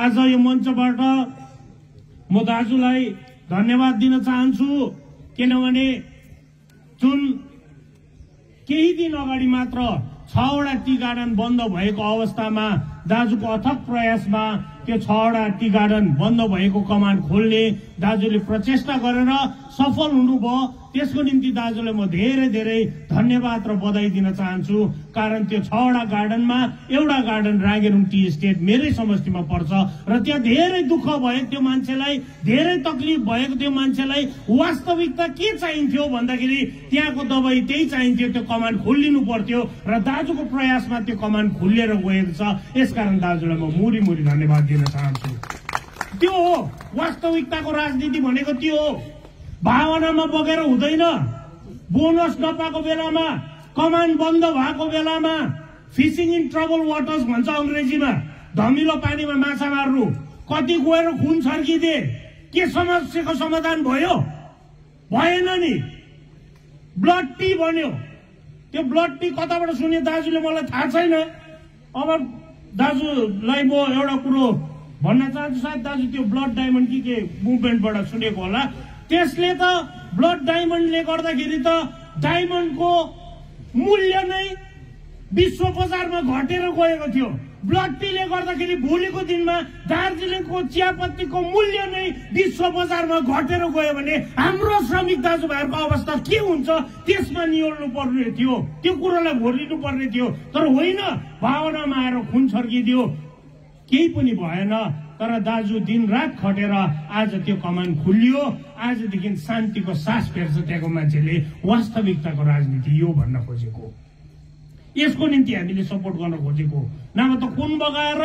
आज यो मञ्चबाट म दाजुलाई धन्यवाद दिन चाहन्छु, किनभने जुन केही दिन अगाडि मात्र 6वटा टी गार्डन बन्द भएको अवस्थामा दाजुको अथक प्रयासमा त्यो 6वटा टी गार्डन बन्द भएको कमान खोल्ने दाजुले प्रचेष्टा गरेर सफल हुनुभयो। त्यसको निम्ति दाजुलाई म धेरै धेरै धन्यवाद र बधाई दिन चाहन्छु। कारण त्यो 6वटा गार्डनमा एउटा गार्डन रागेरुङ टी एस्टेट मेरै समष्टिमा पर्छ र त्यहाँ धेरै दुःख भयो, त्यो मान्छेलाई धेरै तकलिफ भएको, त्यो मान्छेलाई वास्तविकता के चाहिन्थ्यो भन्दाखेरि त्यहाँको दबाई त्यही चाहिन्थ्यो, त्यो कमान खोलिनु पर्थ्यो र दाजुको प्रयासमा त्यो कमान खुलेर गएको छ। यसकारण दाजुलाई म मुरी मुरी धन्यवाद दिन चाहन्छु। त्यो हो वास्तविकताको राजनीति भनेको, त्यो हो। भावनामा बगेर हुँदैन। बोनस नपाएको बेलामा, कमान बन्द भएको बेलामा, फिसिङ इन ट्रबल वाटर्स भन्छ अंग्रेजीमा, धमिलो पानीमा माछा मार्नु, कति गएर खुन छर्किदिए, के समस्याको समाधान भयो? भएन नि। ब्लड टी बन्यो। त्यो ब्लड टी कताबाट सुने दाजुले मलाई थाहा छैन। अब दाजुलाई म एउटा कुरो भन्न चाहन्छु, सायद दाजु त्यो ब्लड डायमन्ड के मुभमेन्टबाट सुनेको होला। त्यसले त ब्लड डायमन्डले गर्दाखेरि त डायमन्डको मूल्य नै विश्व बजारमा घटेर गएको थियो। ब्लड टीले गर्दाखेरि भोलिको दिनमा दार्जिलिङको चियापत्तीको मूल्य नै विश्व बजारमा घटेर गयो भने हाम्रो श्रमिक दाजुभाइहरूको अवस्था के हुन्छ? त्यसमा नियोल्नु पर्ने थियो, त्यो कुरोलाई भोलिनु पर्ने थियो। तर होइन, भावनामा आएर खुन छर्किदियो, केही पनि भएन। तर दाजु दिन रात खटेर आज त्यो कमान खुलियो। आजदेखि शान्तिको सास फेर्छ त्यहाँको मान्छेले। वास्तविकताको राजनीति यो भन्न खोजेको, यसको निम्ति हामीले सपोर्ट गर्न खोजेको। नभए त खुन बगाएर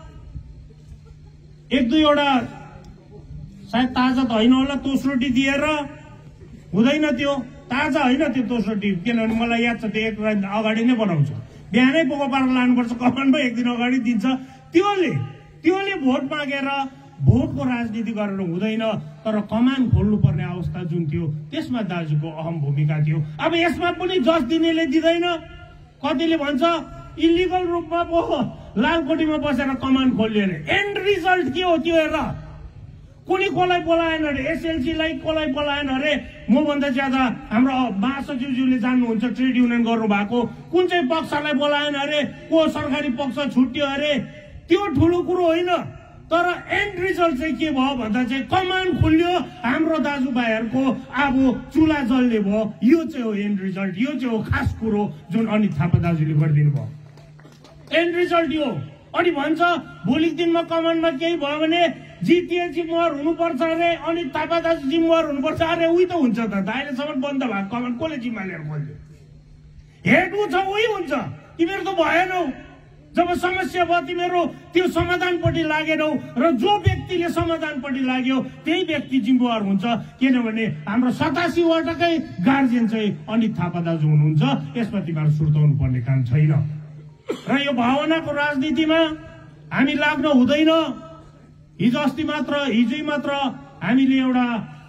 एक दुईवटा सायद ताजा त होइन होला तोसरोटी दिएर हुँदैन। त्यो ताजा होइन त्यो तोसरोटी, किनभने मलाई याद छ त्यो एक रात अगाडि नै बनाउँछ, बिहानै बोको पारेर लानुपर्छ, कमानमा एक दिन अगाडि दिन्छ। त्योले भोट मागेर भोटको राजनीति गरेर हुँदैन। तर कमान खोल्नु पर्ने अवस्था जुन थियो त्यसमा दाजुको अहम भूमिका थियो। अब यसमा पनि जस दिनेले दिँदैन। कतिले भन्छ इलिगल रूपमा पो लालकोटीमा बसेर कमान खोल्यो अरे। एन्ड रिजल्ट के हो त्यो हेर। कुनै कसलाई बोलाएन अरे, एसएलसीलाई कसलाई बोलाएन अरे। मभन्दा ज्यादा हाम्रो महासचिवज्यूले जान्नुहुन्छ, ट्रेड युनियन गर्नु भएको, कुन चाहिँ पक्षलाई बोलाएन अरे, को सरकारी पक्ष छुट्यो अरे। त्यो ठुलो कुरो होइन। तर एन्ड रिजल्ट चाहिँ के भयो भन्दा चाहिँ कमान खुल्यो, हाम्रो दाजुभाइहरूको अब चुला जल्ने भयो। यो चाहिँ हो एन्ड रिजल्ट, यो चाहिँ हो खास कुरो जुन अनित थापा दाजुले गरिदिनु भयो। एन्ड रिजल्ट यो। अनि भन्छ भोलिको दिनमा कमानमा केही भयो भने जिटिए जिम्मेवार हुनुपर्छ अरे, अनित थापा दाजु जिम्मेवार हुनुपर्छ अरे। उही त हुन्छ त, अहिलेसम्म बन्द भएको कमान कसले जिम्मा लिएर खोल्यो? हेड छ उही हुन्छ। तिमीहरू त भएनौ। जब समस्या भयो तिमीहरू त्यो समाधानपट्टि लागेनौ र जो व्यक्तिले समाधानपट्टि लाग्यो त्यही व्यक्ति जिम्मेवार हुन्छ। किनभने हाम्रो 87 वटाकै गार्जियन चाहिँ अनित थापा दाजु हुनुहुन्छ। यसमा तिमीहरू सुर्ताउनु पर्ने काम छैन। र यो भावनाको राजनीतिमा हामी लाग्न हुँदैन। हिजै मात्र हामीले एउटा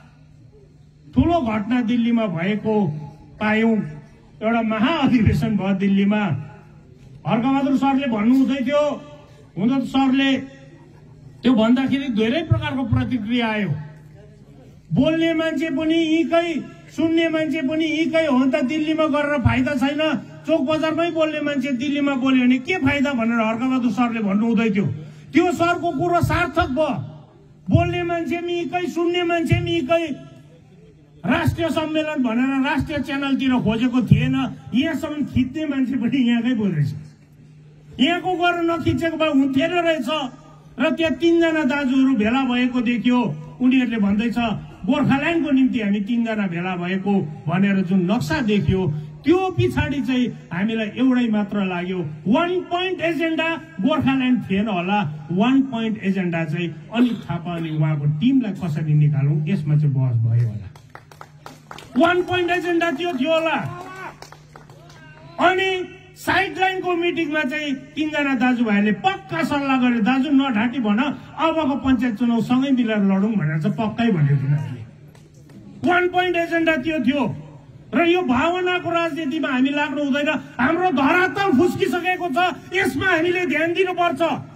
ठुलो घटना दिल्लीमा भएको पायौं। एउटा महाअधिवेशन भयो दिल्लीमा। हर्कबहादुर सरले भन्नु हुँदै थियो, हुन त सरले त्यो भन्दाखेरि धेरै प्रकारको प्रतिक्रिया आयो। बोल्ने मान्छे पनि यहीँकै, सुन्ने मान्छे पनि यहीँकै हो नि त, दिल्लीमा गरेर फाइदा छैन। चोक बजारमै बोल्ने मान्छे दिल्लीमा बोल्यो भने के फाइदा भनेर हर्कबहादुर सरले भन्नु हुँदै थियो। त्यो सरको कुरो सार्थक भयो। बोल्ने मान्छे पनि यहीँकै, सुन्ने मान्छे पनि यहीँकै। राष्ट्रिय सम्मेलन भनेर राष्ट्रिय च्यानलतिर खोजेको थिएन। यहाँसम्म खिच्ने मान्छे पनि यहाँकै बोलेछ। यहाँको गरेर नखिचेको भए हुन्थेन रहेछ। र त्यहाँ 3 जना दाजुहरू भेला भएको देखियो। उनीहरूले भन्दैछ गोर्खाल्यान्डको निम्ति हामी 3 जना भेला भएको भनेर जुन नक्सा देखियो, त्यो पछाडि चाहिँ हामीलाई एउटै मात्र लाग्यो, 1 पोइन्ट एजेन्डा गोर्खाल्यान्ड थिएन होला। 1 पोइन्ट एजेन्डा चाहिँ अनित थापा अनि उहाँको टिमलाई कसरी निकालौं, यसमा चाहिँ बहस भयो होला। 1 पोइन्ट एजेन्डा त्यो थियो होला। अनि साइडलाइनको मिटिङमा चाहिँ 3 जना दाजुभाइले पक्का सल्लाह गरे, दाजु नढाँटी भन, अबको पञ्चायत चुनाव सँगै मिलेर लडौँ भनेर चाहिँ पक्कै भन्यो तिनीहरूले। 1 पोइन्ट एजेन्डा त्यो थियो। र यो भावनाको राजनीतिमा हामी लाग्नु हुँदैन। हाम्रो धरातल फुस्किसकेको छ, यसमा हामीले ध्यान दिनुपर्छ।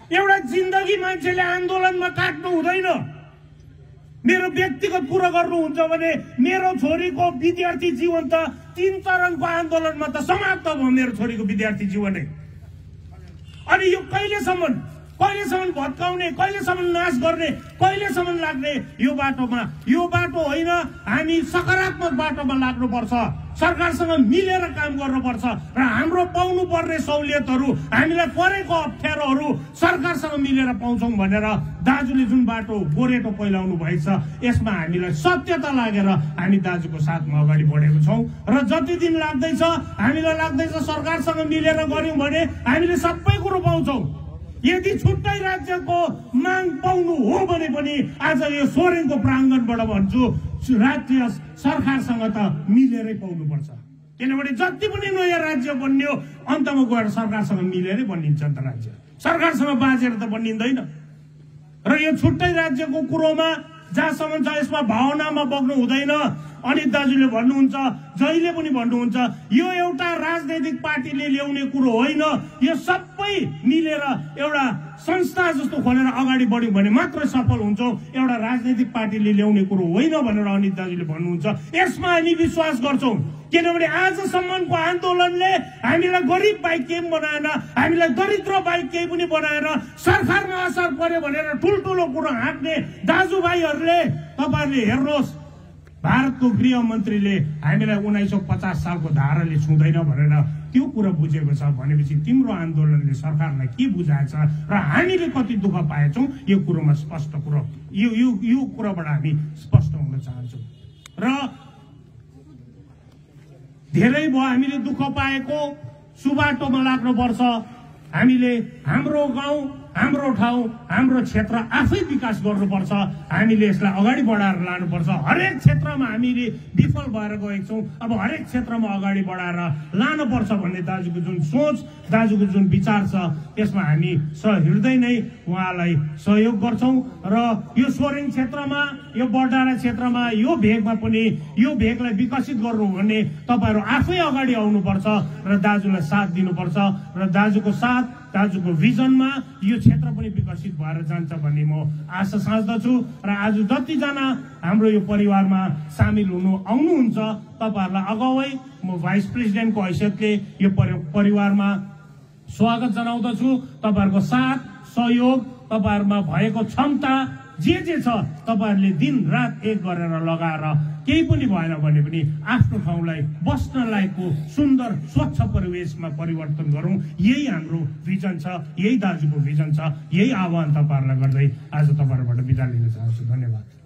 एउटा जिन्दगी मान्छेले आन्दोलनमा काट्नु हुँदैन। मेरो व्यक्तिगत कुरा गर्नुहुन्छ भने मेरो छोरीको विद्यार्थी जीवन त 3 चरणको आन्दोलनमा त समाप्त भयो मेरो छोरीको विद्यार्थी जीवनै। अनि यो कहिलेसम्म भत्काउने, कहिलेसम्म नाश गर्ने, कहिलेसम्म लाग्ने यो बाटोमा? यो बाटो होइन, हामी सकारात्मक बाटोमा लाग्नुपर्छ। सरकारसँग मिलेर काम गर्नुपर्छ र हाम्रो पाउनु पर्ने सहुलियतहरू, हामीलाई परेको अप्ठ्यारोहरू सरकारसँग मिलेर पाउँछौं भनेर दाजुले जुन बाटो गोरेटो पहिलाउनु भएछ, यसमा हामीलाई सत्यता लागेर हामी दाजुको साथमा अगाडि बढेको छौं। र जति दिन लाग्दैछ, हामीलाई लाग्दैछ सरकारसँग मिलेर गर्यौं भने हामीले सबै कुरो पाउँछौं। यदि छुट्टै राज्यको माग पाउनु हो भने पनि आज यो सोरेङको प्राङ्गणबाट भन्छु, राज्य सरकारसँग त मिलेरै पाउनुपर्छ। किनभने जति पनि नयाँ राज्य बन्यो, अन्तमा गएर सरकारसँग मिलेरै बनिन्छ नि त राज्य। सरकारसँग बाजेर त बनिँदैन। र यो छुट्टै राज्यको कुरोमा जहाँसम्म छ, यसमा भावनामा बग्नु हुँदैन। अनित दाजुले भन्नुहुन्छ, जहिले पनि भन्नुहुन्छ, यो एउटा राजनैतिक पार्टीले ल्याउने कुरो होइन, यो सबै मिलेर एउटा संस्था जस्तो खोलेर अगाडि बढ्यौं भने मात्र सफल हुन्छौं। एउटा राजनैतिक पार्टीले ल्याउने कुरो होइन भनेर अनित दाजुले भन्नुहुन्छ। यसमा हामी विश्वास गर्छौं। किनभने आजसम्मको आन्दोलनले हामीलाई गरिब बाहेक केही बनाएन, हामीलाई दरिद्र बाहेक केही पनि बनाएन। सरकारमा असर पर्यो भनेर ठुल्ठुलो कुरो हाँक्ने दाजुभाइहरूले तपाईहरुले हेर्नुहोस्, भारतको गृहमन्त्रीले हामीलाई 1950 सालको धाराले छुँदैन भनेर त्यो कुरा बुझेको छ भनेपछि तिम्रो आन्दोलनले सरकारलाई के बुझाएछ र हामीले कति दुःख पाएछौं, यो कुरोमा स्पष्ट कुरो, यो कुराबाट हामी स्पष्ट हुन चाहन्छौं। र धेरै भयो हामीले दुःख पाएको, सुबाटोमा लाग्नुपर्छ। हामीले हाम्रो गाउँ, हाम्रो ठाउँ, हाम्रो क्षेत्र आफै विकास गर्नुपर्छ। हामीले यसलाई अगाडि बढाएर लानुपर्छ। हरेक क्षेत्रमा हामीले विफल भएर गएका छौं, अब हरेक क्षेत्रमा अगाडि बढाएर लानुपर्छ भन्ने दाजुको जुन सोच, दाजुको जुन विचार छ, त्यसमा हामी सहृदय नै उहाँलाई सहयोग गर्छौं। र यो सोरेङ क्षेत्रमा, यो बडारा क्षेत्रमा, यो भेगमा पनि यो भेगलाई विकसित गर्नु भने तपाईहरु आफै अगाडि आउनुपर्छ र दाजुलाई साथ दिनुपर्छ। र दाजुको साथ, दाजुको भिजनमा यो क्षेत्र पनि विकसित भएर जान्छ भन्ने म आशा साच्दछु। र आज जतिजना हाम्रो यो परिवारमा सामेल आउनुहुन्छ, तपाईहरुलाई अगावै म भाइस प्रेसिडेन्टको हैसियतले यो परिवारमा स्वागत जनाउँदछु। तपाईहरुको साथ, सहयोग, तपाईहरुमा भएको क्षमता जे छ, तपाईहरुले दिन रात एक गरेर लगाएर केही पनि भएन भने पनि आफ्नो ठाउँलाई बस्न लायकको सुन्दर स्वच्छ परिवेशमा परिवर्तन गरौं। यही हाम्रो भिजन छ, यही दाजुको भिजन छ। यही आह्वान तपाईहरुलाई गर्दै आज तपाईहरुबाट बिदा लिन चाहन्छु। धन्यवाद।